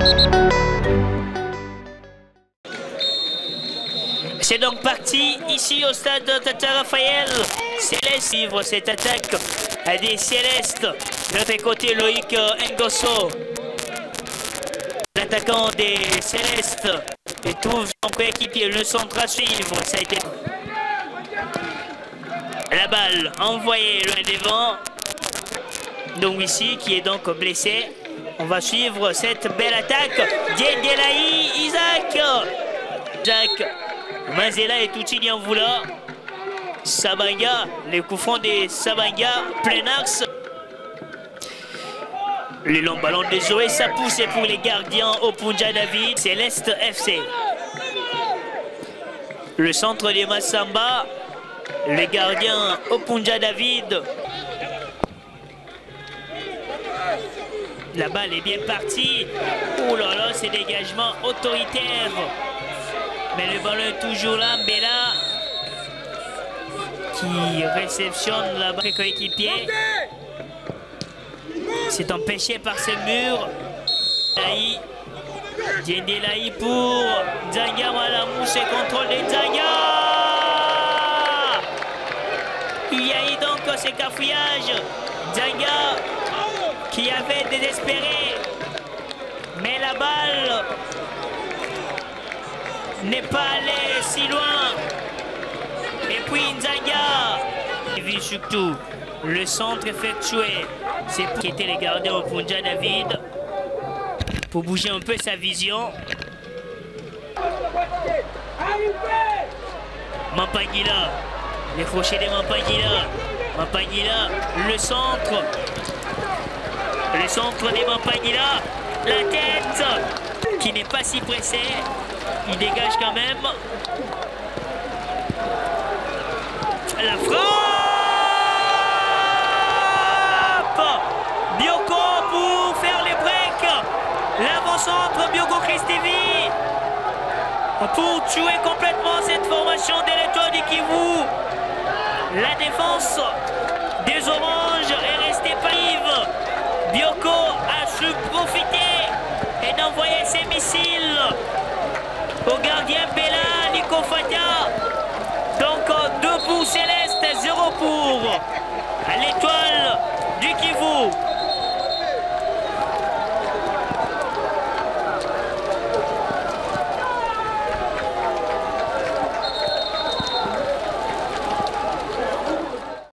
C'est donc parti ici au stade Tata Raphaël. Céleste suivre cette attaque des Célestes. De l'autre côté, Loïc Ngosso, l'attaquant des Célestes, et trouve son coéquipier. Le centre à suivre, ça a été la balle envoyée loin devant. Donc ici qui est donc blessé. On va suivre cette belle attaque. Diendelaï, Isaac. Manzela et Toutini en voulant. Sabanga, les coups francs des Sabanga, plein axe. Le long ballon de Zoé, ça pousse pour les gardiens au Punja David. Céleste FC. Le centre de Massamba. Les gardiens au Punja David. La balle est bien partie. Oh là là, c'est dégagement autoritaire. Mais le ballon est toujours là. Bella qui réceptionne la balle coéquipier. C'est empêché par ce mur. Diendelaï pour Dzanga. Voilà, mouche et contrôle de Dzanga. Il y a eu donc ce cafouillage. Dzanga qui avait désespéré. Mais la balle n'est pas allée si loin. Et puis Nzanga. Et puis surtout, le centre effectué. C'est pour quitter les gardiens au Punja David. Pour bouger un peu sa vision. Mampangila. Les crochets de Mampangila. Mampangila, le centre. Le centre de Mampangila. La tête qui n'est pas si pressée. Il dégage quand même. La frappe. Bioko pour faire les breaks. L'avant-centre Bioko Christevi pour tuer complètement cette formation de l'Étoile du Kivu. La défense des Oranges est restée passive. Bioko a su profiter et d'envoyer ses missiles au gardien Bella Nico Fatia. Donc 2 pour Céleste, 0 pour